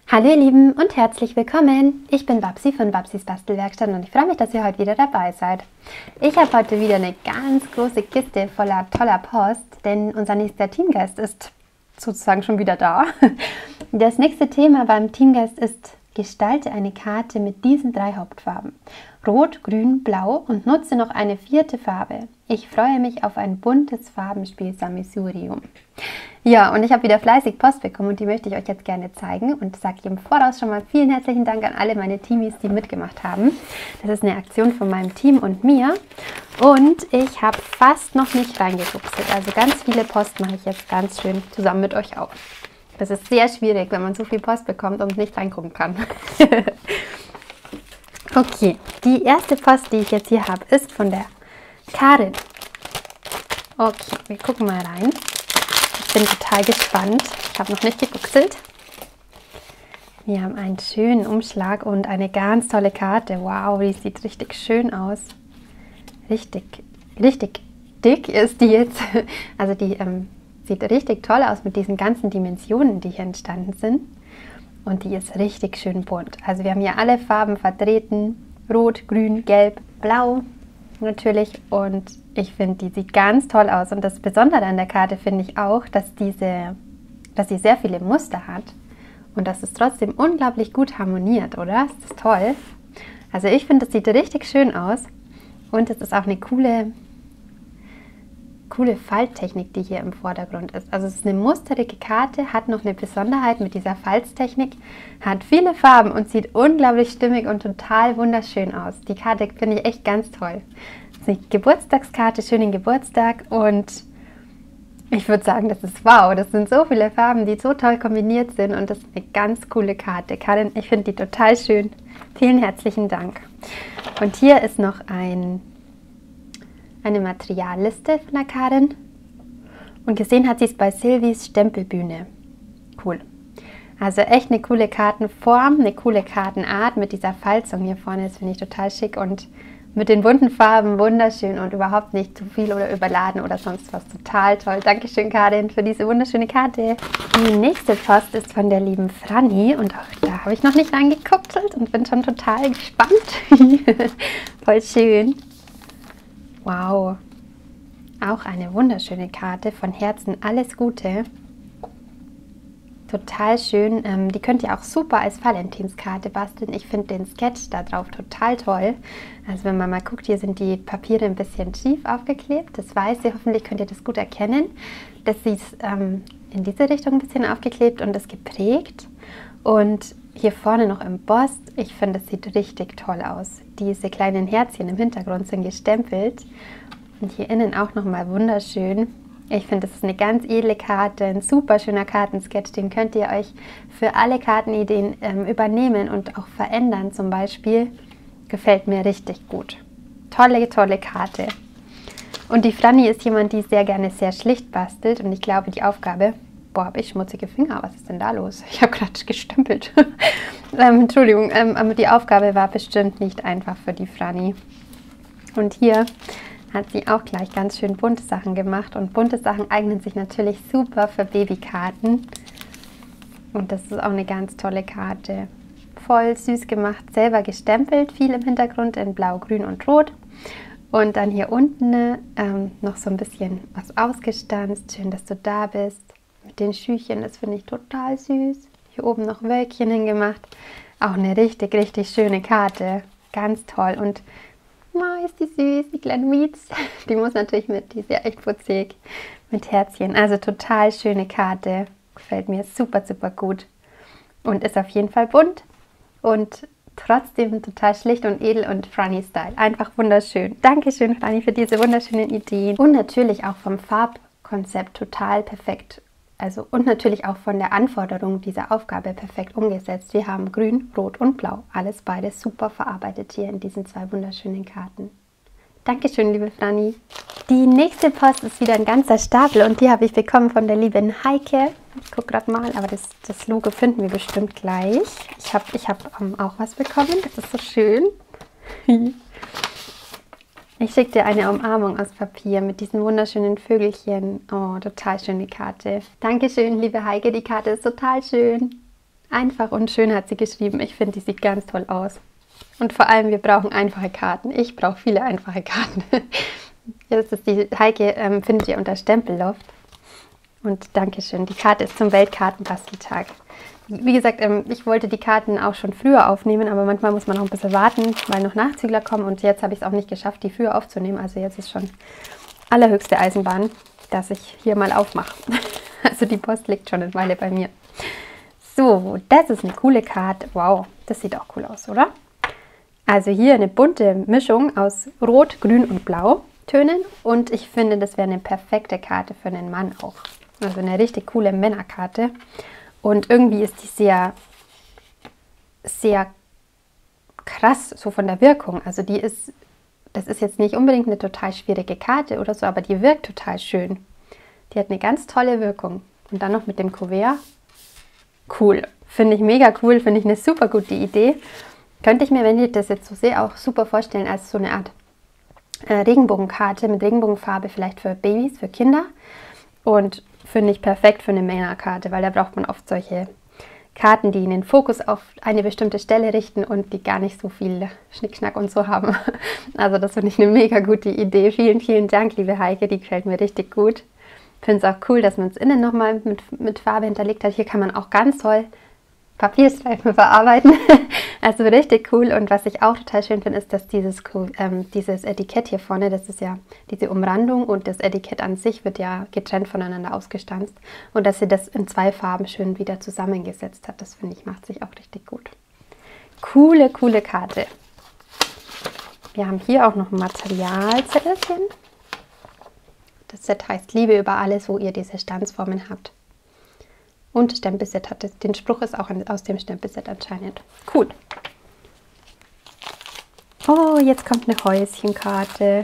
Hallo ihr Lieben und herzlich willkommen. Ich bin Babsi von Babsis Bastelwerkstatt und ich freue mich, dass ihr heute wieder dabei seid. Ich habe heute wieder eine ganz große Kiste voller toller Post, denn unser nächster Teamgeist ist sozusagen schon wieder da. Das nächste Thema beim Teamgeist ist: Gestalte eine Karte mit diesen 3 Hauptfarben: Rot, Grün, Blau und nutze noch eine 4. Farbe. Ich freue mich auf ein buntes Farbenspiel Sammelsurium. Ja, und ich habe wieder fleißig Post bekommen und die möchte ich euch jetzt gerne zeigen und sage im Voraus schon mal vielen herzlichen Dank an alle meine Teamies, die mitgemacht haben. Das ist eine Aktion von meinem Team und mir und ich habe fast noch nicht reingefuchselt. Also ganz viele Post mache ich jetzt ganz schön zusammen mit euch auf. Das ist sehr schwierig, wenn man so viel Post bekommt und nicht reingucken kann. Okay, die erste Post, die ich jetzt hier habe, ist von der Karin. Okay, wir gucken mal rein. Ich bin total gespannt. Ich habe noch nicht gefuchselt. Wir haben einen schönen Umschlag und eine ganz tolle Karte. Wow, die sieht richtig schön aus. Richtig dick ist die jetzt. Also die sieht richtig toll aus mit diesen ganzen Dimensionen, die hier entstanden sind. Und die ist richtig schön bunt. Also wir haben hier alle Farben vertreten. Rot, Grün, Gelb, Blau natürlich. Und ich finde, die sieht ganz toll aus. Und das Besondere an der Karte finde ich auch, dass sie sehr viele Muster hat. Und dass es trotzdem unglaublich gut harmoniert, oder? Ist das toll? Also ich finde, das sieht richtig schön aus. Und es ist auch eine coole Falttechnik, die hier im Vordergrund ist. Also es ist eine musterige Karte, hat noch eine Besonderheit mit dieser Falztechnik, hat viele Farben und sieht unglaublich stimmig und total wunderschön aus. Die Karte finde ich echt ganz toll. Das ist eine Geburtstagskarte, schönen Geburtstag und ich würde sagen, das ist wow. Das sind so viele Farben, die so toll kombiniert sind und das ist eine ganz coole Karte. Karin, ich finde die total schön. Vielen herzlichen Dank. Und hier ist noch eine Materialliste von der Karin und gesehen hat sie es bei Silvis Stempelbühne. Cool. Also echt eine coole Kartenform, eine coole Kartenart mit dieser Falzung hier vorne. Das finde ich total schick und mit den bunten Farben wunderschön und überhaupt nicht zu viel oder überladen oder sonst was. Total toll. Dankeschön, Karin, für diese wunderschöne Karte. Die nächste Post ist von der lieben Franny und auch da habe ich noch nicht reingeguckt und bin schon total gespannt. Voll schön. Wow, auch eine wunderschöne Karte, von Herzen alles Gute. Total schön, die könnt ihr auch super als Valentinskarte basteln. Ich finde den Sketch da drauf total toll. Also wenn man mal guckt, hier sind die Papiere ein bisschen schief aufgeklebt. Das Weiße, hoffentlich könnt ihr das gut erkennen. Das ist in diese Richtung ein bisschen aufgeklebt und ist geprägt. Und hier vorne noch embossed. Ich finde, das sieht richtig toll aus. Diese kleinen Herzchen im Hintergrund sind gestempelt. Und hier innen auch nochmal wunderschön. Ich finde, das ist eine ganz edle Karte, ein super schöner Kartensketch. Den könnt ihr euch für alle Kartenideen übernehmen und auch verändern zum Beispiel. Gefällt mir richtig gut. Tolle, tolle Karte. Und die Franny ist jemand, die sehr gerne sehr schlicht bastelt. Und ich glaube, die Aufgabe... Boah, habe ich schmutzige Finger. Was ist denn da los? Ich habe gerade gestempelt. Entschuldigung, aber die Aufgabe war bestimmt nicht einfach für die Franny. Und hier hat sie auch gleich ganz schön bunte Sachen gemacht. Und bunte Sachen eignen sich natürlich super für Babykarten. Und das ist auch eine ganz tolle Karte. Voll süß gemacht, selber gestempelt. Viel im Hintergrund in Blau, Grün und Rot. Und dann hier unten noch so ein bisschen was ausgestanzt. Schön, dass du da bist. Mit den Schüchchen, das finde ich total süß. Hier oben noch Wölkchen hingemacht. Auch eine richtig, richtig schöne Karte. Ganz toll. Und oh, ist die süß, die kleine Mietz. Die muss natürlich mit, die ist ja echt putzig. Mit Herzchen. Also total schöne Karte. Gefällt mir super, super gut. Und ist auf jeden Fall bunt. Und trotzdem total schlicht und edel und Franny-Style. Einfach wunderschön. Dankeschön, Franny, für diese wunderschönen Ideen. Und natürlich auch vom Farbkonzept total perfekt. Also und natürlich auch von der Anforderung dieser Aufgabe perfekt umgesetzt. Wir haben Grün, Rot und Blau. Alles beides super verarbeitet hier in diesen 2 wunderschönen Karten. Dankeschön, liebe Franny. Die nächste Post ist wieder ein ganzer Stapel und die habe ich bekommen von der lieben Heike. Ich gucke gerade mal, aber das Logo finden wir bestimmt gleich. Ich hab auch was bekommen, das ist so schön. Ich schicke dir eine Umarmung aus Papier mit diesen wunderschönen Vögelchen. Oh, total schöne Karte. Dankeschön, liebe Heike, die Karte ist total schön. Einfach und schön hat sie geschrieben. Ich finde, die sieht ganz toll aus. Und vor allem, wir brauchen einfache Karten. Ich brauche viele einfache Karten. Jetzt ist die Heike, findet ihr unter Stempelloft. Und Dankeschön. Die Karte ist zum Weltkartenbasteltag. Wie gesagt, ich wollte die Karten auch schon früher aufnehmen, aber manchmal muss man noch ein bisschen warten, weil noch Nachzügler kommen. Und jetzt habe ich es auch nicht geschafft, die früher aufzunehmen. Also jetzt ist schon allerhöchste Eisenbahn, dass ich hier mal aufmache. Also die Post liegt schon eine Weile bei mir. So, das ist eine coole Karte. Wow, das sieht auch cool aus, oder? Also hier eine bunte Mischung aus Rot, Grün und Blau Tönen. Und ich finde, das wäre eine perfekte Karte für einen Mann auch. Also eine richtig coole Männerkarte. Und irgendwie ist die sehr, sehr krass so von der Wirkung. Also das ist jetzt nicht unbedingt eine total schwierige Karte oder so, aber die wirkt total schön. Die hat eine ganz tolle Wirkung. Und dann noch mit dem Kuvert. Cool. Finde ich mega cool, finde ich eine super gute Idee. Könnte ich mir, wenn ich das jetzt so sehe, auch super vorstellen als so eine Art Regenbogenkarte mit Regenbogenfarbe, vielleicht für Babys, für Kinder. Und finde ich perfekt für eine Männerkarte, weil da braucht man oft solche Karten, die den Fokus auf eine bestimmte Stelle richten und die gar nicht so viel Schnickschnack und so haben. Also das finde ich eine mega gute Idee. Vielen, vielen Dank, liebe Heike, die gefällt mir richtig gut. Ich finde es auch cool, dass man es innen nochmal mit Farbe hinterlegt hat. Hier kann man auch ganz toll Papierstreifen verarbeiten. Also richtig cool. Und was ich auch total schön finde, ist, dass dieses Etikett hier vorne, das ist ja diese Umrandung und das Etikett an sich wird ja getrennt voneinander ausgestanzt. Und dass sie das in 2 Farben schön wieder zusammengesetzt hat, das finde ich, macht sich auch richtig gut. Coole, coole Karte. Wir haben hier auch noch ein Materialzettelchen. Das Set heißt Liebe über alles, wo ihr diese Stanzformen habt. Und Stempelset hat den Spruch ist auch aus dem Stempelset anscheinend. Cool. Oh, jetzt kommt eine Häuschenkarte.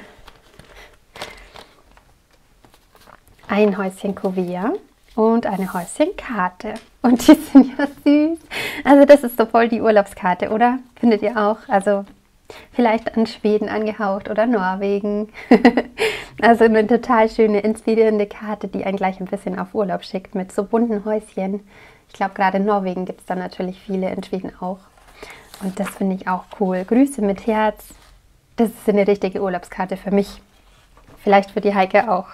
Ein Häuschenkuvert und eine Häuschenkarte. Und die sind ja süß. Also das ist so voll die Urlaubskarte, oder? Findet ihr auch? Also vielleicht an Schweden angehaucht oder Norwegen. Also eine total schöne, inspirierende Karte, die einen gleich ein bisschen auf Urlaub schickt mit so bunten Häuschen. Ich glaube, gerade in Norwegen gibt es da natürlich viele, in Schweden auch. Und das finde ich auch cool. Grüße mit Herz. Das ist eine richtige Urlaubskarte für mich. Vielleicht für die Heike auch.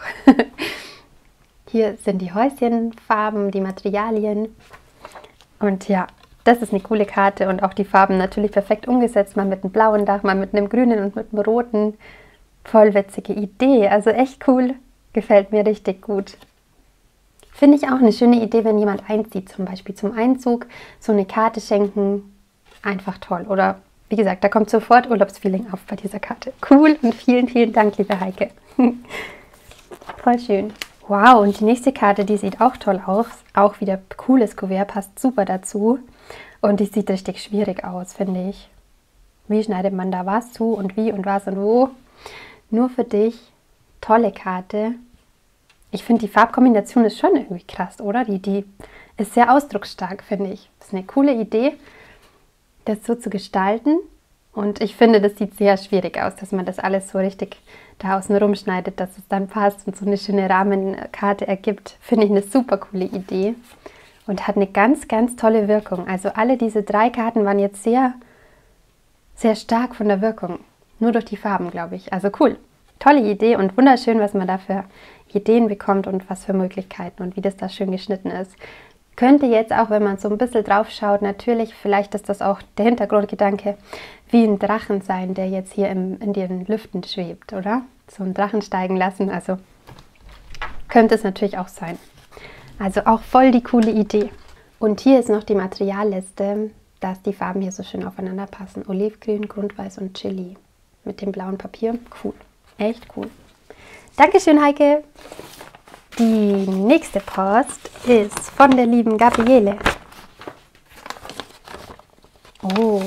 Hier sind die Häuschenfarben, die Materialien. Und ja, das ist eine coole Karte und auch die Farben natürlich perfekt umgesetzt. Mal mit einem blauen Dach, mal mit einem grünen und mit einem roten. Voll witzige Idee, also echt cool. Gefällt mir richtig gut. Finde ich auch eine schöne Idee, wenn jemand einzieht, zum Beispiel zum Einzug, so eine Karte schenken. Einfach toll. Oder wie gesagt, da kommt sofort Urlaubsfeeling auf bei dieser Karte. Cool und vielen, vielen Dank, liebe Heike. Voll schön. Wow, und die nächste Karte, die sieht auch toll aus. Auch wieder cooles Kuvert, passt super dazu. Und die sieht richtig schwierig aus, finde ich. Wie schneidet man da was zu und wie und was und wo? Nur für dich. Tolle Karte. Ich finde, die Farbkombination ist schon irgendwie krass, oder? Die ist sehr ausdrucksstark, finde ich. Das ist eine coole Idee, das so zu gestalten. Und ich finde, das sieht sehr schwierig aus, dass man das alles so richtig da außen rumschneidet, dass es dann passt und so eine schöne Rahmenkarte ergibt. Finde ich eine super coole Idee und hat eine ganz, ganz tolle Wirkung. Also alle diese 3 Karten waren jetzt sehr, sehr stark von der Wirkung. Nur durch die Farben, glaube ich. Also cool. Tolle Idee und wunderschön, was man da für Ideen bekommt und was für Möglichkeiten und wie das da schön geschnitten ist. Könnte jetzt auch, wenn man so ein bisschen drauf schaut, natürlich, vielleicht ist das auch der Hintergrundgedanke, wie ein Drachen sein, der jetzt hier in den Lüften schwebt, oder? So einen Drachen steigen lassen, also könnte es natürlich auch sein. Also auch voll die coole Idee. Und hier ist noch die Materialliste, dass die Farben hier so schön aufeinander passen. Olivgrün, Grundweiß und Chili mit dem blauen Papier. Cool, echt cool. Dankeschön, Heike. Die nächste Post ist von der lieben Gabriele. Oh.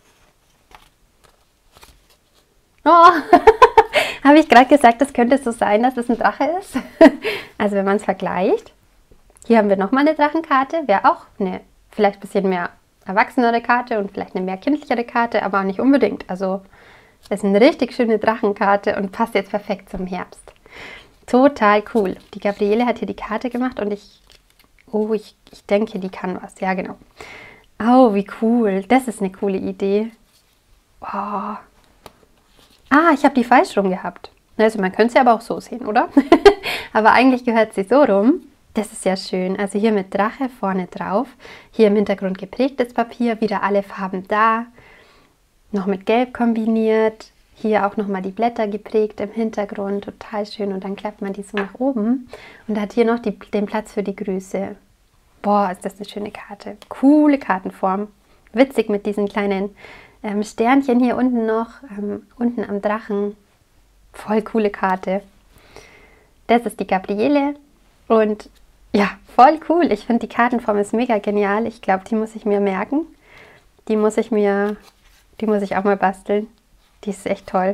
Oh, habe ich gerade gesagt, das könnte so sein, dass es ein Drache ist? Also wenn man es vergleicht. Hier haben wir nochmal eine Drachenkarte. Wäre auch eine vielleicht ein bisschen mehr erwachsenere Karte und vielleicht eine mehr kindlichere Karte, aber auch nicht unbedingt. Also das ist eine richtig schöne Drachenkarte und passt jetzt perfekt zum Herbst. Total cool. Die Gabriele hat hier die Karte gemacht und ich denke, die kann was. Ja, genau. Oh, wie cool. Das ist eine coole Idee. Oh. Ah, ich habe die falsch rum gehabt. Also man könnte sie aber auch so sehen, oder? Aber eigentlich gehört sie so rum. Das ist ja schön. Also hier mit Drache vorne drauf. Hier im Hintergrund geprägtes Papier. Wieder alle Farben da. Noch mit Gelb kombiniert. Hier auch nochmal die Blätter geprägt im Hintergrund. Total schön. Und dann klappt man die so nach oben. Und hat hier noch den Platz für die Grüße. Boah, ist das eine schöne Karte. Coole Kartenform. Witzig mit diesen kleinen Sternchen hier unten noch. Unten am Drachen. Voll coole Karte. Das ist die Gabriele. Und ja, voll cool. Ich finde, die Kartenform ist mega genial. Ich glaube, die muss ich mir merken. Die muss ich auch mal basteln. Die ist echt toll.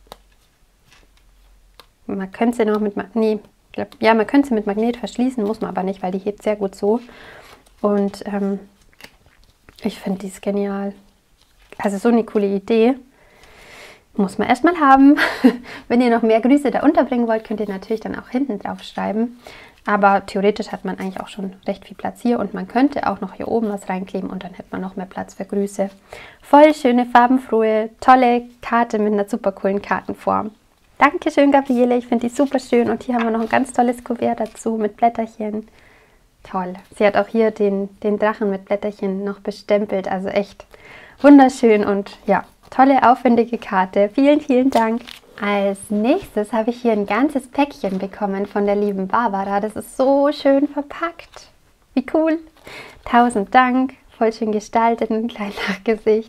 Man könnte sie noch mit man könnte sie mit Magnet verschließen, muss man aber nicht, weil die hebt sehr gut so. Und ich finde, die ist genial. Also so eine coole Idee. Muss man erstmal haben. Wenn ihr noch mehr Grüße da unterbringen wollt, könnt ihr natürlich dann auch hinten drauf schreiben. Aber theoretisch hat man eigentlich auch schon recht viel Platz hier. Und man könnte auch noch hier oben was reinkleben und dann hätte man noch mehr Platz für Grüße. Voll schöne, farbenfrohe, tolle Karte mit einer super coolen Kartenform. Dankeschön, Gabriele. Ich finde die super schön. Und hier haben wir noch ein ganz tolles Kuvert dazu mit Blätterchen. Toll. Sie hat auch hier den Drachen mit Blätterchen noch bestempelt. Also echt wunderschön und ja, tolle, aufwendige Karte. Vielen, vielen Dank. Als nächstes habe ich hier ein ganzes Päckchen bekommen von der lieben Barbara. Das ist so schön verpackt. Wie cool. 1000 Dank. Voll schön gestaltet, ein kleines Nachgesicht.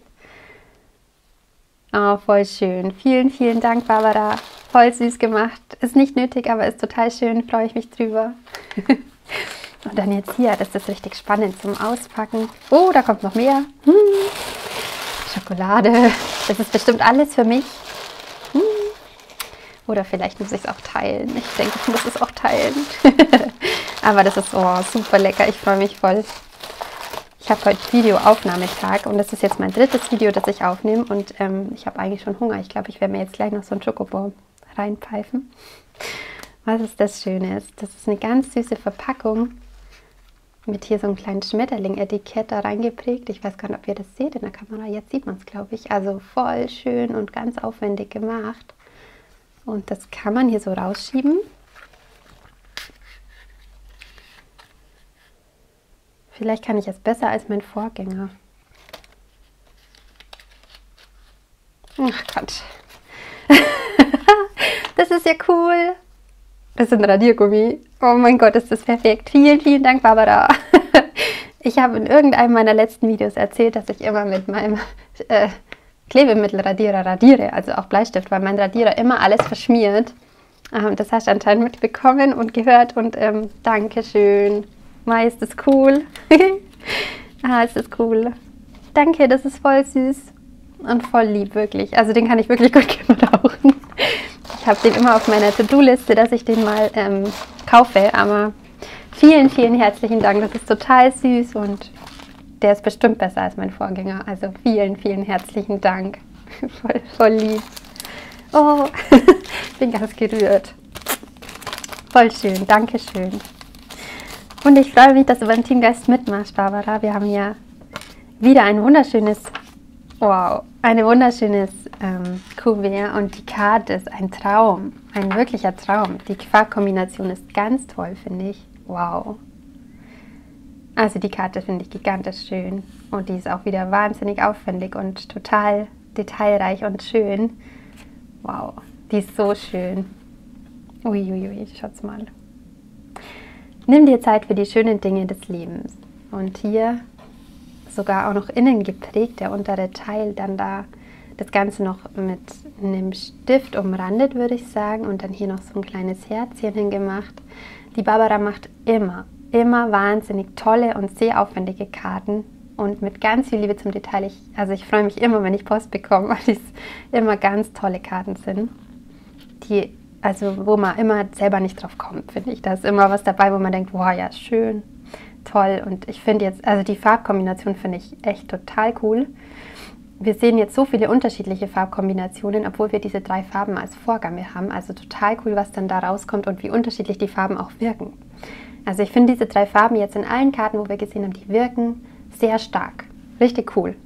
Oh, voll schön. Vielen, vielen Dank, Barbara. Voll süß gemacht. Ist nicht nötig, aber ist total schön. Freue ich mich drüber. Und dann jetzt hier, das ist richtig spannend zum Auspacken. Oh, da kommt noch mehr. Schokolade. Das ist bestimmt alles für mich. Oder vielleicht muss ich es auch teilen. Ich denke, ich muss es auch teilen. Aber das ist super lecker. Ich freue mich voll. Ich habe heute Videoaufnahmetag und das ist jetzt mein drittes Video, das ich aufnehme. Und ich habe eigentlich schon Hunger. Ich glaube, ich werde mir jetzt gleich noch so einen Schokobon reinpfeifen. Was ist das Schöne? Das ist eine ganz süße Verpackung mit hier so einem kleinen Schmetterling-Etikett da reingeprägt. Ich weiß gar nicht, ob ihr das seht in der Kamera. Jetzt sieht man es, glaube ich. Also voll schön und ganz aufwendig gemacht. Und das kann man hier so rausschieben. Vielleicht kann ich es besser als mein Vorgänger. Ach Gott. Das ist ja cool. Das ist ein Radiergummi. Oh mein Gott, ist das perfekt. Vielen, vielen Dank, Barbara. Ich habe in irgendeinem meiner letzten Videos erzählt, dass ich immer mit meinem Klebemittelradierer radiere, also auch Bleistift, weil mein Radierer immer alles verschmiert. Das hast du anscheinend mitbekommen und gehört und Dankeschön. Mai, ist das cool. Ist das cool. Danke, das ist voll süß und voll lieb, wirklich. Also den kann ich wirklich gut gebrauchen. Ich habe den immer auf meiner To-Do-Liste, dass ich den mal kaufe, aber vielen, vielen herzlichen Dank. Das ist total süß und der ist bestimmt besser als mein Vorgänger. Also vielen, vielen herzlichen Dank. Voll lieb. Oh, ich bin ganz gerührt. Voll schön, Dankeschön. Und ich freue mich, dass du beim Teamgeist mitmachst, Barbara. Wir haben ja wieder ein wunderschönes Kuvert und die Karte ist ein Traum, ein wirklicher Traum. Die Farbkombination ist ganz toll, finde ich. Wow. Also die Karte finde ich gigantisch schön und die ist auch wieder wahnsinnig aufwendig und total detailreich und schön. Wow, die ist so schön. Uiuiui, schaut's mal. Nimm dir Zeit für die schönen Dinge des Lebens. Und hier sogar auch noch innen geprägt, der untere Teil, dann da das Ganze noch mit einem Stift umrandet, würde ich sagen. Und dann hier noch so ein kleines Herzchen hingemacht. Die Barbara macht immer wahnsinnig tolle und sehr aufwendige Karten. Und mit ganz viel Liebe zum Detail. Ich freue mich immer, wenn ich Post bekomme, weil es immer ganz tolle Karten sind. Wo man immer selber nicht drauf kommt, finde ich. Da ist immer was dabei, wo man denkt, wow, ja, schön, toll. Und ich finde jetzt, also die Farbkombination finde ich echt total cool. Wir sehen jetzt so viele unterschiedliche Farbkombinationen, obwohl wir diese 3 Farben als Vorgabe haben. Also total cool, was dann da rauskommt und wie unterschiedlich die Farben auch wirken. Also ich finde diese 3 Farben jetzt in allen Karten, wo wir gesehen haben, die wirken sehr stark. Richtig cool.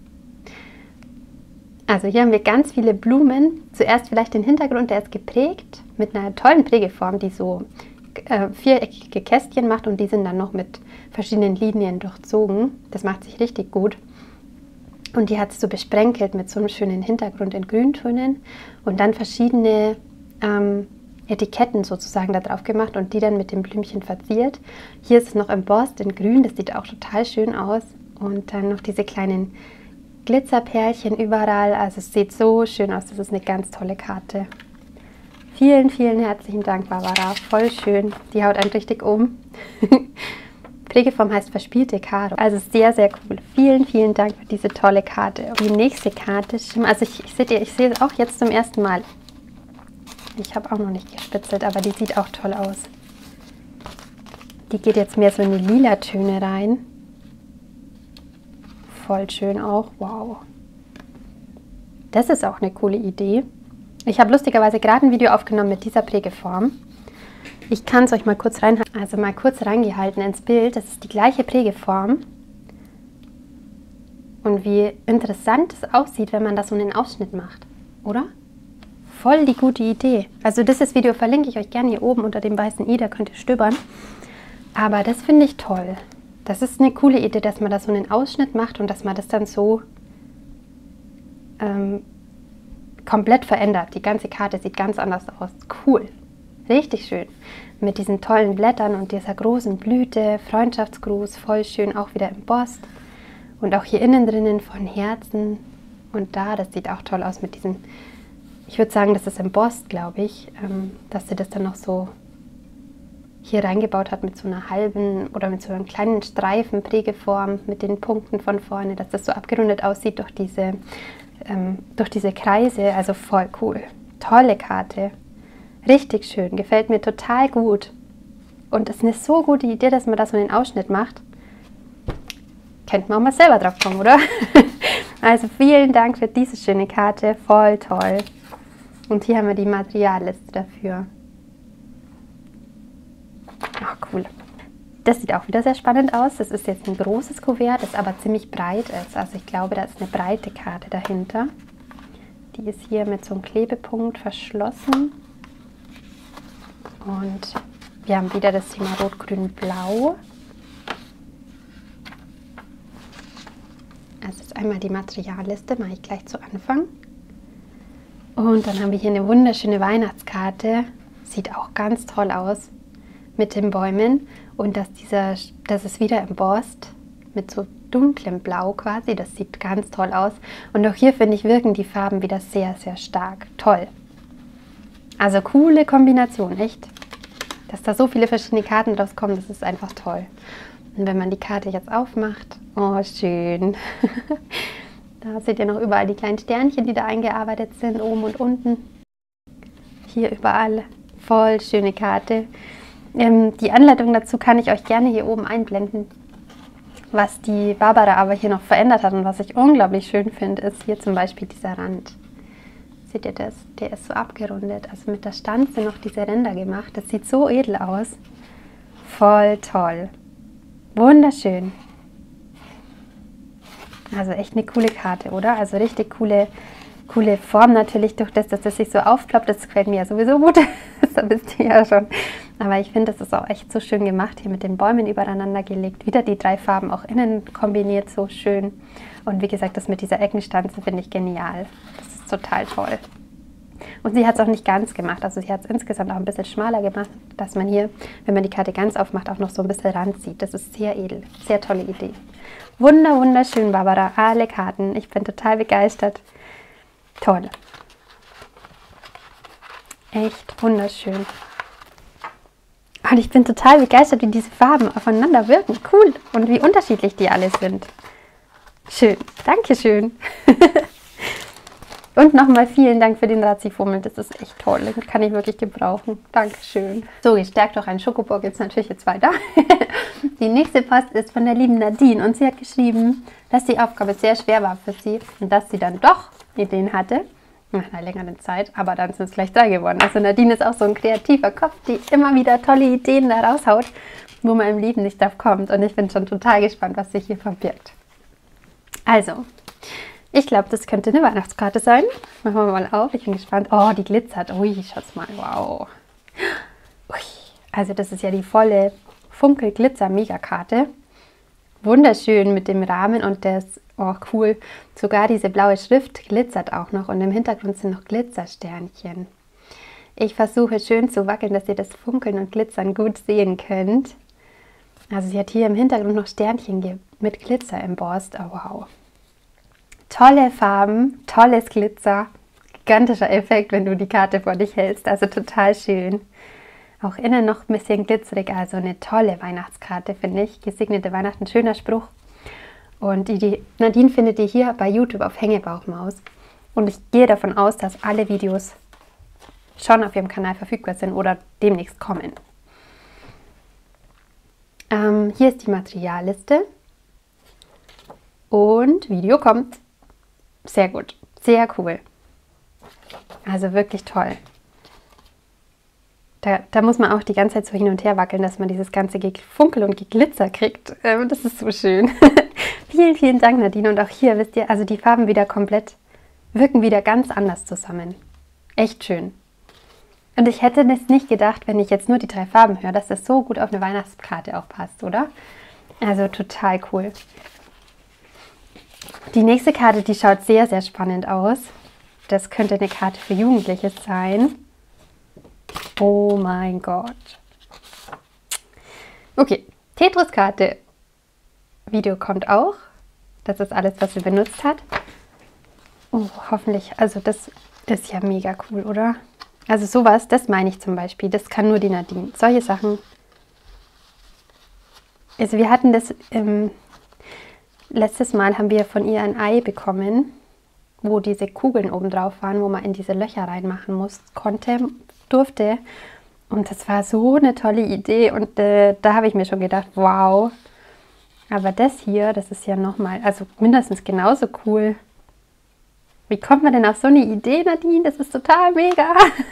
Also hier haben wir ganz viele Blumen. Zuerst vielleicht den Hintergrund, der ist geprägt mit einer tollen Prägeform, die so viereckige Kästchen macht und die sind dann noch mit verschiedenen Linien durchzogen. Das macht sich richtig gut. Und die hat es so besprenkelt mit so einem schönen Hintergrund in Grüntönen und dann verschiedene Etiketten sozusagen da drauf gemacht und die dann mit dem Blümchen verziert. Hier ist es noch embossed in Grün, das sieht auch total schön aus. Und dann noch diese kleinen Glitzerperlchen überall. Also es sieht so schön aus, das ist eine ganz tolle Karte. Vielen, vielen herzlichen Dank, Barbara. Voll schön. Die haut einen richtig um. Prägeform heißt verspielte Karo. Also sehr, sehr cool. Vielen, vielen Dank für diese tolle Karte. Die nächste Karte, also ich sehe es auch jetzt zum ersten Mal. Ich habe auch noch nicht gespitzelt, aber die sieht auch toll aus. Die geht jetzt mehr so in die lila Töne rein. Voll schön auch. Wow. Das ist auch eine coole Idee. Ich habe lustigerweise gerade ein Video aufgenommen mit dieser Prägeform. Ich kann es euch mal kurz reingehalten ins Bild. Das ist die gleiche Prägeform. Und wie interessant es aussieht, wenn man das so einen Ausschnitt macht, oder? Voll die gute Idee. Also dieses Video verlinke ich euch gerne hier oben unter dem weißen i, da könnt ihr stöbern. Aber das finde ich toll. Das ist eine coole Idee, dass man da so einen Ausschnitt macht und dass man das dann so komplett verändert. Die ganze Karte sieht ganz anders aus. Cool. Richtig schön. Mit diesen tollen Blättern und dieser großen Blüte. Freundschaftsgruß, voll schön, auch wieder embossed. Und auch hier innen drinnen von Herzen. Und da, das sieht auch toll aus mit diesen, ich würde sagen, das ist embossed, glaube ich, dass sie das dann noch so hier reingebaut hat mit so einer halben oder mit so einem kleinen Streifen Prägeform mit den Punkten von vorne, dass das so abgerundet aussieht durch diese Kreise. Also voll cool. Tolle Karte. Richtig schön. Gefällt mir total gut. Und es ist eine so gute Idee, dass man da so einen Ausschnitt macht. Könnte man auch mal selber drauf kommen, oder? Also vielen Dank für diese schöne Karte. Voll toll. Und hier haben wir die Materialliste dafür. Ach, cool. Das sieht auch wieder sehr spannend aus. Das ist jetzt ein großes Kuvert, das aber ziemlich breit ist. Also ich glaube, da ist eine breite Karte dahinter. Die ist hier mit so einem Klebepunkt verschlossen. Und wir haben wieder das Thema Rot, Grün, Blau. Also ist einmal die Materialliste, mache ich gleich zu Anfang. Und dann haben wir hier eine wunderschöne Weihnachtskarte. Sieht auch ganz toll aus mit den Bäumen. Und das ist wieder embossed mit so dunklem Blau quasi. Das sieht ganz toll aus. Und auch hier, finde ich, wirken die Farben wieder sehr, sehr stark. Toll. Also coole Kombination, echt. Dass da so viele verschiedene Karten draus kommen, das ist einfach toll. Und wenn man die Karte jetzt aufmacht, oh schön. Da seht ihr noch überall die kleinen Sternchen, die da eingearbeitet sind, oben und unten. Hier überall, voll schöne Karte. Die Anleitung dazu kann ich euch gerne hier oben einblenden. Was die Barbara aber hier noch verändert hat und was ich unglaublich schön finde, ist hier zum Beispiel dieser Rand. Seht ihr das? Der ist so abgerundet. Also mit der Stanze noch diese Ränder gemacht. Das sieht so edel aus. Voll toll. Wunderschön. Also echt eine coole Karte, oder? Also richtig coole Form natürlich durch das, dass das sich so aufploppt. Das gefällt mir ja sowieso gut. Das wisst ihr ja schon. Aber ich finde, das ist auch echt so schön gemacht. Hier mit den Bäumen übereinander gelegt. Wieder die drei Farben auch innen kombiniert, so schön. Und wie gesagt, das mit dieser Eckenstanze finde ich genial. Das ist total toll. Und sie hat es auch nicht ganz gemacht. Also sie hat es insgesamt auch ein bisschen schmaler gemacht, dass man hier, wenn man die Karte ganz aufmacht, auch noch so ein bisschen Rand sieht. Das ist sehr edel. Sehr tolle Idee. Wunderschön, Barbara. Alle Karten. Ich bin total begeistert. Toll. Echt wunderschön. Und ich bin total begeistert, wie diese Farben aufeinander wirken. Cool. Und wie unterschiedlich die alle sind. Schön. Dankeschön. Und nochmal vielen Dank für den Razifummel. Das ist echt toll. Den kann ich wirklich gebrauchen. Dankeschön. So, gestärkt durch einen Schokobock jetzt natürlich jetzt weiter. Die nächste Post ist von der lieben Nadine. Und sie hat geschrieben, dass die Aufgabe sehr schwer war für sie. Und dass sie dann doch Ideen hatte. Nach einer längeren Zeit. Aber dann sind es gleich 3 geworden. Also Nadine ist auch so ein kreativer Kopf, die immer wieder tolle Ideen da raushaut, wo man im Leben nicht drauf kommt. Und ich bin schon total gespannt, was sich hier verbirgt. Also, ich glaube, das könnte eine Weihnachtskarte sein. Machen wir mal auf. Ich bin gespannt. Oh, die glitzert. Ui, schaut's mal. Wow. Ui. Also, das ist ja die volle Funkel-Glitzer-Megakarte. Wunderschön mit dem Rahmen und das, oh cool, sogar diese blaue Schrift glitzert auch noch und im Hintergrund sind noch Glitzersternchen. Ich versuche schön zu wackeln, dass ihr das Funkeln und Glitzern gut sehen könnt. Also sie hat hier im Hintergrund noch Sternchen mit Glitzer embossed. Oh wow. Tolle Farben, tolles Glitzer, gigantischer Effekt, wenn du die Karte vor dich hältst, also total schön. Auch innen noch ein bisschen glitzerig, also eine tolle Weihnachtskarte, finde ich. Gesegnete Weihnachten, schöner Spruch. Und die Nadine findet ihr hier bei YouTube auf Hängebauchmaus. Und ich gehe davon aus, dass alle Videos schon auf ihrem Kanal verfügbar sind oder demnächst kommen. Hier ist die Materialliste. Und Video kommt. Sehr gut, sehr cool. Also wirklich toll. Da muss man auch die ganze Zeit so hin und her wackeln, dass man dieses ganze Gefunkel und Geglitzer kriegt. Das ist so schön. Vielen, vielen Dank, Nadine. Und auch hier, wisst ihr, also die Farben wirken wieder ganz anders zusammen. Echt schön. Und ich hätte es nicht gedacht, wenn ich jetzt nur die 3 Farben höre, dass das so gut auf eine Weihnachtskarte auch passt, oder? Also total cool. Die nächste Karte, die schaut sehr, sehr spannend aus. Das könnte eine Karte für Jugendliche sein. Oh mein Gott. Okay, Tetris-Karte. Video kommt auch. Das ist alles, was sie benutzt hat. Oh, hoffentlich. Also das ist ja mega cool, oder? Also sowas, das meine ich zum Beispiel. Das kann nur die Nadine. Solche Sachen. Also wir hatten das, letztes Mal haben wir von ihr ein Ei bekommen, wo diese Kugeln oben drauf waren, wo man in diese Löcher reinmachen durfte. Und das war so eine tolle Idee und da habe ich mir schon gedacht, wow. Aber das hier, das ist ja nochmal, also mindestens genauso cool. Wie kommt man denn auf so eine Idee, Nadine? Das ist total mega.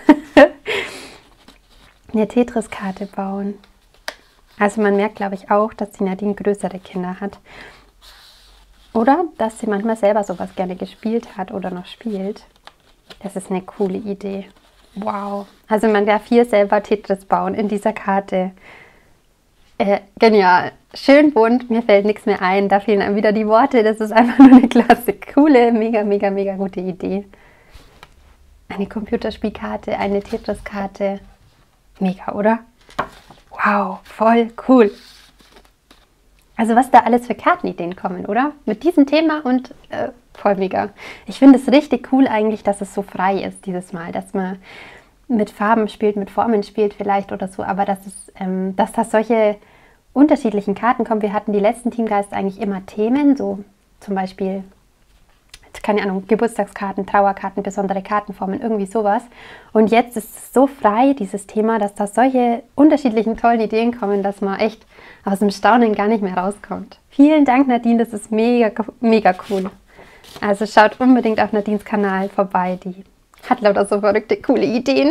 Eine Tetris-Karte bauen. Also man merkt, glaube ich, auch, dass die Nadine größere Kinder hat. Oder dass sie manchmal selber sowas gerne gespielt hat oder noch spielt. Das ist eine coole Idee. Wow. Also man darf hier selber Tetris bauen in dieser Karte. Genial. Schön bunt. Mir fällt nichts mehr ein. Da fehlen einem wieder die Worte. Das ist einfach nur eine klasse, coole, mega, mega, mega gute Idee. Eine Computerspielkarte, eine Tetris-Karte. Mega, oder? Wow, voll cool. Also was da alles für Kartenideen kommen, oder? Mit diesem Thema und voll mega. Ich finde es richtig cool eigentlich, dass es so frei ist dieses Mal, dass man mit Farben spielt, mit Formen spielt vielleicht oder so, aber dass da solche unterschiedlichen Karten kommen. Wir hatten die letzten Teamgeist eigentlich immer Themen, so zum Beispiel, keine Ahnung, Geburtstagskarten, Trauerkarten, besondere Kartenformen, irgendwie sowas. Und jetzt ist es so frei, dieses Thema, dass da solche unterschiedlichen tollen Ideen kommen, dass man echt aus dem Staunen gar nicht mehr rauskommt. Vielen Dank, Nadine, das ist mega, mega cool. Also schaut unbedingt auf Nadines Kanal vorbei, die hat lauter so verrückte, coole Ideen.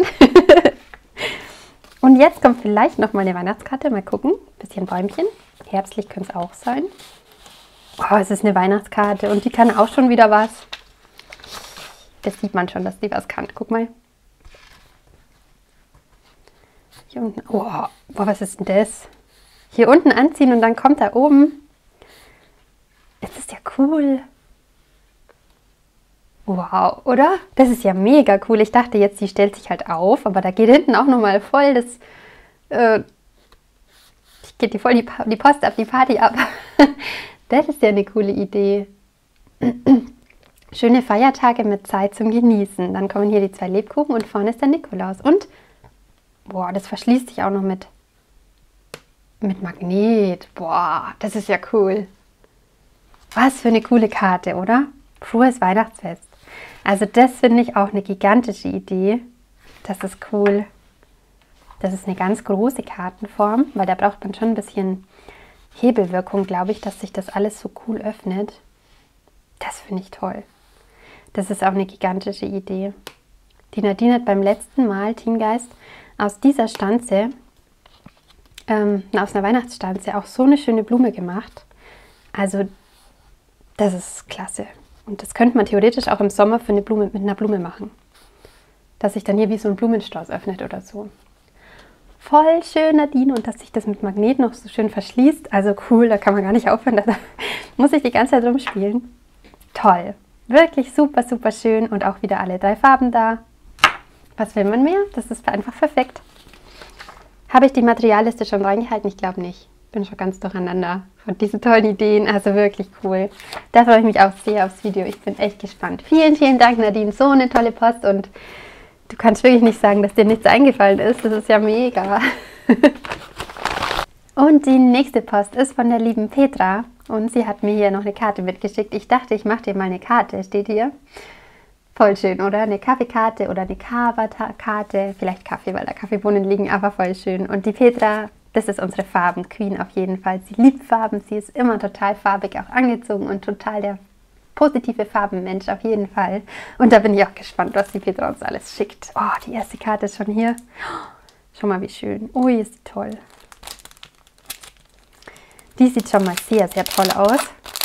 Und jetzt kommt vielleicht noch mal eine Weihnachtskarte, mal gucken. Bisschen Bäumchen, herbstlich könnte es auch sein. Oh, es ist eine Weihnachtskarte und die kann auch schon wieder was. Das sieht man schon, dass die was kann. Guck mal. Hier unten. Oh, boah, was ist denn das? Hier unten anziehen und dann kommt da oben. Das ist ja cool. Wow, oder? Das ist ja mega cool. Ich dachte jetzt, die stellt sich halt auf, aber da geht hinten auch nochmal voll das... geht die voll die Post ab, die Party ab. Das ist ja eine coole Idee. Schöne Feiertage mit Zeit zum Genießen. Dann kommen hier die 2 Lebkuchen und vorne ist der Nikolaus. Und, boah, das verschließt sich auch noch mit Magnet. Boah, das ist ja cool. Was für eine coole Karte, oder? Frohes Weihnachtsfest. Also das finde ich auch eine gigantische Idee. Das ist cool. Das ist eine ganz große Kartenform, weil da braucht man schon ein bisschen Hebelwirkung, glaube ich, dass sich das alles so cool öffnet. Das finde ich toll. Das ist auch eine gigantische Idee. Die Nadine hat beim letzten Mal Teamgeist aus dieser Stanze, aus einer Weihnachtsstanze, auch so eine schöne Blume gemacht. Also Das ist klasse. Und das könnte man theoretisch auch im Sommer für eine Blume mit einer Blume machen. Dass sich dann hier wie so ein Blumenstrauß öffnet oder so. Voll schön, Nadine. Und dass sich das mit Magnet noch so schön verschließt. Also cool, da kann man gar nicht aufhören. Da muss ich die ganze Zeit rumspielen. Toll. Wirklich super, super schön. Und auch wieder alle 3 Farben da. Was will man mehr? Das ist einfach perfekt. Habe ich die Materialliste schon reingehalten? Ich glaube nicht. Bin schon ganz durcheinander von diesen tollen Ideen. Also wirklich cool. Da freue ich mich auch sehr aufs Video. Ich bin echt gespannt. Vielen, vielen Dank, Nadine. So eine tolle Post. Und du kannst wirklich nicht sagen, dass dir nichts eingefallen ist. Das ist ja mega. Und die nächste Post ist von der lieben Petra. Und sie hat mir hier noch eine Karte mitgeschickt. Ich dachte, ich mache dir mal eine Karte. Steht hier. Voll schön, oder? Eine Kaffeekarte oder eine Kava-Karte. Vielleicht Kaffee, weil da Kaffeebohnen liegen, aber voll schön. Und die Petra, das ist unsere Farben-Queen auf jeden Fall. Sie liebt Farben, sie ist immer total farbig auch angezogen und total der positive Farbenmensch auf jeden Fall. Und da bin ich auch gespannt, was die Petra uns alles schickt. Oh, die erste Karte ist schon hier. Schau mal, wie schön. Ui, ist die toll. Die sieht schon mal sehr, sehr toll aus.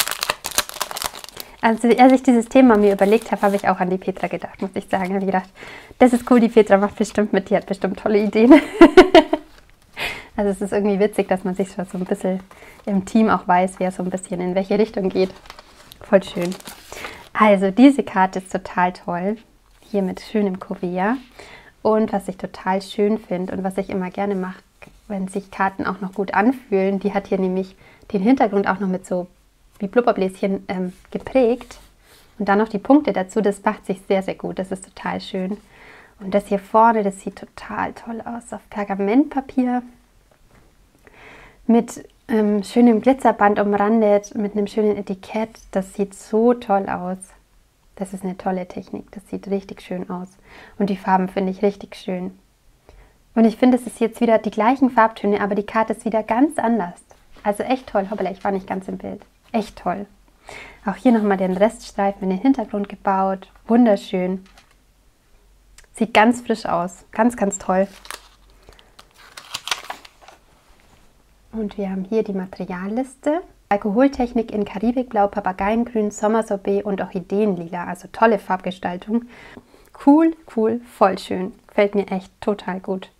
Als ich dieses Thema mir überlegt habe, habe ich auch an die Petra gedacht, muss ich sagen. Ich habe gedacht, das ist cool, die Petra macht bestimmt mit, die hat bestimmt tolle Ideen. Also es ist irgendwie witzig, dass man sich schon so ein bisschen im Team auch weiß, wer so ein bisschen in welche Richtung geht. Voll schön. Also diese Karte ist total toll. Hier mit schönem Kuvert. Und was ich total schön finde und was ich immer gerne mache, wenn sich Karten auch noch gut anfühlen, die hat hier nämlich den Hintergrund auch noch mit so wie Blubberbläschen geprägt. Und dann noch die Punkte dazu, das macht sich sehr, sehr gut. Das ist total schön. Und das hier vorne, das sieht total toll aus. Auf Pergamentpapier mit schönem Glitzerband umrandet, mit einem schönen Etikett. Das sieht so toll aus. Das ist eine tolle Technik. Das sieht richtig schön aus. Und die Farben finde ich richtig schön. Und ich finde, es ist jetzt wieder die gleichen Farbtöne, aber die Karte ist wieder ganz anders. Also echt toll. Hoppala, ich war nicht ganz im Bild. Echt toll. Auch hier nochmal den Reststreifen in den Hintergrund gebaut. Wunderschön. Sieht ganz frisch aus. Ganz, ganz toll. Und wir haben hier die Materialliste. Alkoholtechnik in Karibikblau, Papageiengrün, Sommersorbet und Orchideenlila. Also tolle Farbgestaltung. Cool, cool, voll schön. Gefällt mir echt total gut.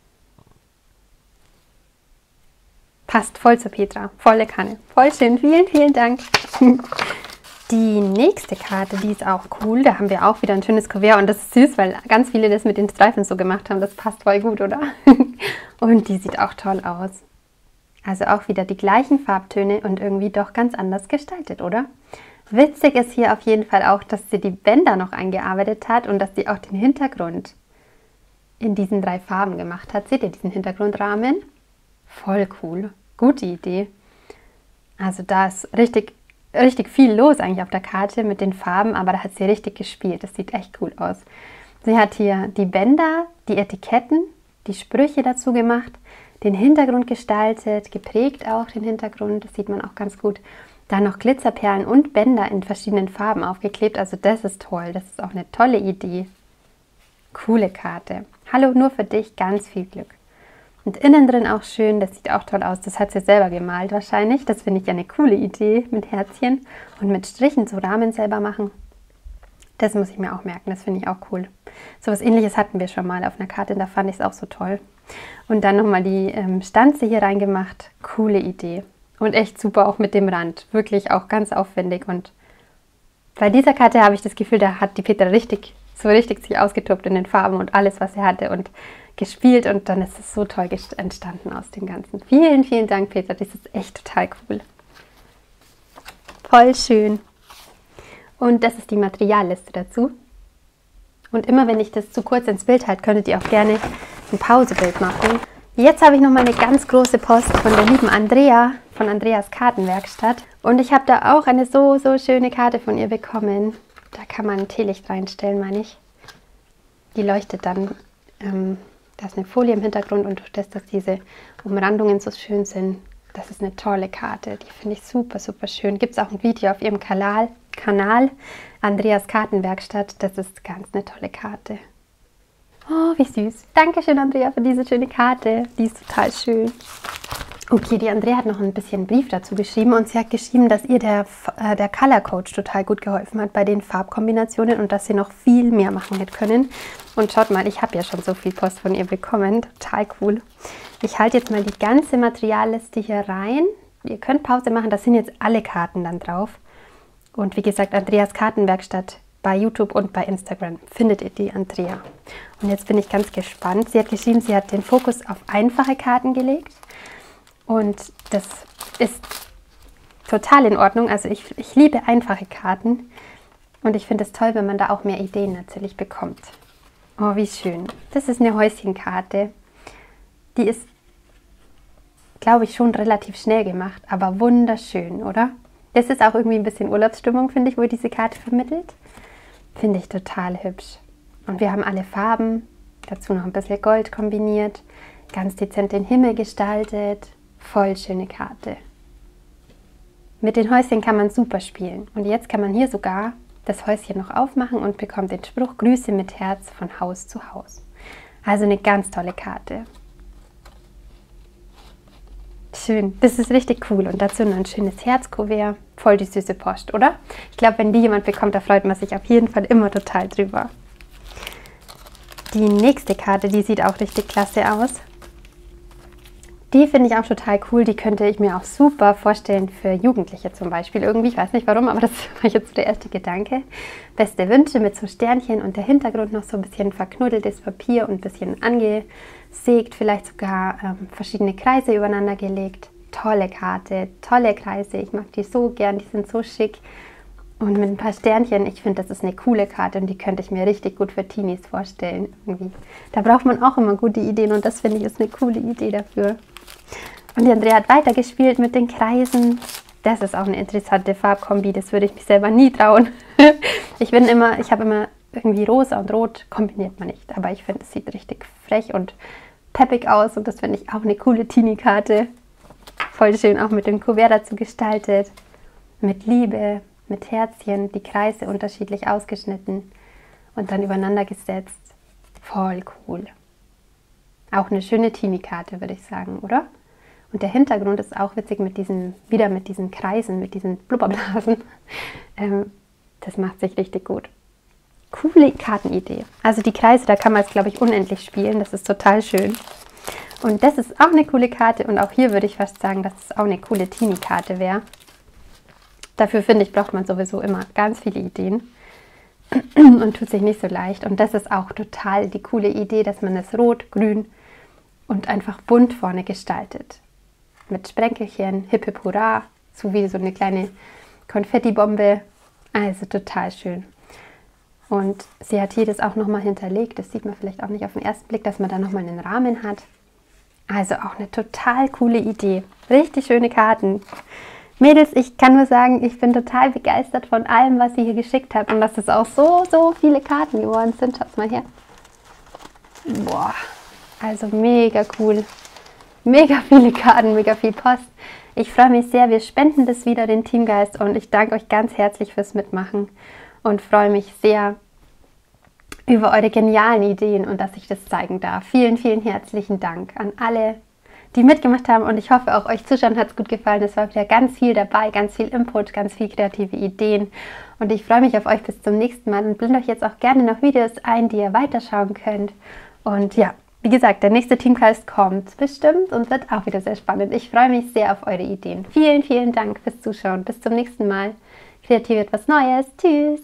Passt voll zu Petra. Volle Kanne. Voll schön. Vielen, vielen Dank. Die nächste Karte, die ist auch cool. Da haben wir auch wieder ein schönes Kuvert. Und das ist süß, weil ganz viele das mit den Streifen so gemacht haben. Das passt voll gut, oder? Und die sieht auch toll aus. Also auch wieder die gleichen Farbtöne und irgendwie doch ganz anders gestaltet, oder? Witzig ist hier auf jeden Fall auch, dass sie die Bänder noch eingearbeitet hat und dass sie auch den Hintergrund in diesen 3 Farben gemacht hat. Seht ihr diesen Hintergrundrahmen? Voll cool. Gute Idee. Also da ist richtig viel los eigentlich auf der Karte mit den Farben, aber da hat sie richtig gespielt. Das sieht echt cool aus. Sie hat hier die Bänder, die Etiketten, die Sprüche dazu gemacht, den Hintergrund gestaltet, geprägt auch den Hintergrund, das sieht man auch ganz gut. Dann noch Glitzerperlen und Bänder in verschiedenen Farben aufgeklebt. Also das ist toll, das ist auch eine tolle Idee. Coole Karte. Hallo, nur für dich, ganz viel Glück. Und innen drin auch schön, das sieht auch toll aus. Das hat sie selber gemalt wahrscheinlich. Das finde ich ja eine coole Idee mit Herzchen und mit Strichen so Rahmen selber machen. Das muss ich mir auch merken, das finde ich auch cool. So was Ähnliches hatten wir schon mal auf einer Karte, da fand ich es auch so toll. Und dann nochmal die Stanze hier reingemacht. Coole Idee. Und echt super auch mit dem Rand. Wirklich auch ganz aufwendig. Und bei dieser Karte habe ich das Gefühl, da hat die Petra richtig sich ausgetobt in den Farben und alles, was sie hatte und gespielt. Und dann ist es so toll entstanden aus dem Ganzen. Vielen, vielen Dank, Petra. Das ist echt total cool. Voll schön. Und das ist die Materialliste dazu. Und immer wenn ich das zu kurz ins Bild halte, könntet ihr auch gerne ein Pausebild machen. Jetzt habe ich nochmal eine ganz große Post von der lieben Andrea, von Andreas Kartenwerkstatt. Und ich habe da auch eine so schöne Karte von ihr bekommen. Da kann man ein Teelicht reinstellen, meine ich. Die leuchtet dann, da ist eine Folie im Hintergrund und durch das, dass diese Umrandungen so schön sind, das ist eine tolle Karte. Die finde ich super schön. Gibt es auch ein Video auf ihrem Kanal, Andreas Kartenwerkstatt. Das ist ganz eine tolle Karte. Oh, wie süß. Dankeschön, Andrea, für diese schöne Karte. Die ist total schön. Okay, die Andrea hat noch ein bisschen Brief dazu geschrieben und sie hat geschrieben, dass ihr der Color Coach total gut geholfen hat bei den Farbkombinationen und dass sie noch viel mehr machen hätte können. Und schaut mal, ich habe ja schon so viel Post von ihr bekommen, total cool. Ich halte jetzt mal die ganze Materialliste hier rein. Ihr könnt Pause machen, da sind jetzt alle Karten dann drauf. Und wie gesagt, Andreas Kartenwerkstatt bei YouTube und bei Instagram findet ihr die Andrea. Und jetzt bin ich ganz gespannt. Sie hat geschrieben, sie hat den Fokus auf einfache Karten gelegt. Und das ist total in Ordnung. Also ich liebe einfache Karten und ich finde es toll, wenn man da auch mehr Ideen natürlich bekommt. Oh, wie schön. Das ist eine Häuschenkarte. Die ist, glaube ich, schon relativ schnell gemacht, aber wunderschön, oder? Das ist auch irgendwie ein bisschen Urlaubsstimmung, finde ich, wo diese Karte vermittelt. Finde ich total hübsch. Und wir haben alle Farben, dazu noch ein bisschen Gold kombiniert, ganz dezent den Himmel gestaltet. Voll schöne Karte. Mit den Häuschen kann man super spielen. Und jetzt kann man hier sogar das Häuschen noch aufmachen und bekommt den Spruch Grüße mit Herz von Haus zu Haus. Also eine ganz tolle Karte. Schön, das ist richtig cool. Und dazu noch ein schönes Herzkuvert. Voll die süße Post, oder? Ich glaube, wenn die jemand bekommt, da freut man sich auf jeden Fall immer total drüber. Die nächste Karte, die sieht auch richtig klasse aus. Die finde ich auch total cool. Die könnte ich mir auch super vorstellen für Jugendliche zum Beispiel. Irgendwie, ich weiß nicht warum, aber das war jetzt der erste Gedanke. Beste Wünsche mit so Sternchen und der Hintergrund noch so ein bisschen verknuddeltes Papier und ein bisschen angesägt. Vielleicht sogar verschiedene Kreise übereinander gelegt. Tolle Karte, tolle Kreise. Ich mag die so gern, die sind so schick. Und mit ein paar Sternchen, ich finde, das ist eine coole Karte und die könnte ich mir richtig gut für Teenies vorstellen. Irgendwie. Da braucht man auch immer gute Ideen und das finde ich ist eine coole Idee dafür. Und die Andrea hat weitergespielt mit den Kreisen. Das ist auch eine interessante Farbkombi, das würde ich mich selber nie trauen. Ich habe immer irgendwie rosa und rot, kombiniert man nicht. Aber ich finde, es sieht richtig frech und peppig aus und das finde ich auch eine coole Teenie-Karte. Voll schön auch mit dem Kuvert dazu gestaltet. Mit Liebe. Mit Herzchen, die Kreise unterschiedlich ausgeschnitten und dann übereinander gesetzt. Voll cool. Auch eine schöne Teenie-Karte, würde ich sagen, oder? Und der Hintergrund ist auch witzig mit diesen Kreisen, mit diesen Blubberblasen. Das macht sich richtig gut. Coole Kartenidee. Also die Kreise, da kann man es, glaube ich, unendlich spielen. Das ist total schön. Und das ist auch eine coole Karte und auch hier würde ich fast sagen, dass es auch eine coole Teenie-Karte wäre. Dafür, finde ich, braucht man sowieso immer ganz viele Ideen und tut sich nicht so leicht. Und das ist auch total die coole Idee, dass man es rot, grün und einfach bunt vorne gestaltet. Mit Sprenkelchen, Hip Hip Hurra, so wie so eine kleine Konfettibombe. Also total schön. Und sie hat hier das auch nochmal hinterlegt. Das sieht man vielleicht auch nicht auf den ersten Blick, dass man da nochmal einen Rahmen hat. Also auch eine total coole Idee. Richtig schöne Karten. Mädels, ich kann nur sagen, ich bin total begeistert von allem, was ihr hier geschickt habt und dass es auch so viele Karten geworden sind. Schaut mal her. Boah, also mega cool. Mega viele Karten, mega viel Post. Ich freue mich sehr, wir spenden das wieder, den Teamgeist, und ich danke euch ganz herzlich fürs Mitmachen und freue mich sehr über eure genialen Ideen und dass ich das zeigen darf. Vielen, vielen herzlichen Dank an alle, die mitgemacht haben, und ich hoffe, auch euch Zuschauern hat es gut gefallen. Es war wieder ganz viel dabei, ganz viel Input, ganz viel kreative Ideen, und ich freue mich auf euch bis zum nächsten Mal und blende euch jetzt auch gerne noch Videos ein, die ihr weiterschauen könnt. Und ja, wie gesagt, der nächste Teamgeist kommt bestimmt und wird auch wieder sehr spannend. Ich freue mich sehr auf eure Ideen. Vielen, vielen Dank fürs Zuschauen. Bis zum nächsten Mal. Kreativ wird was Neues. Tschüss!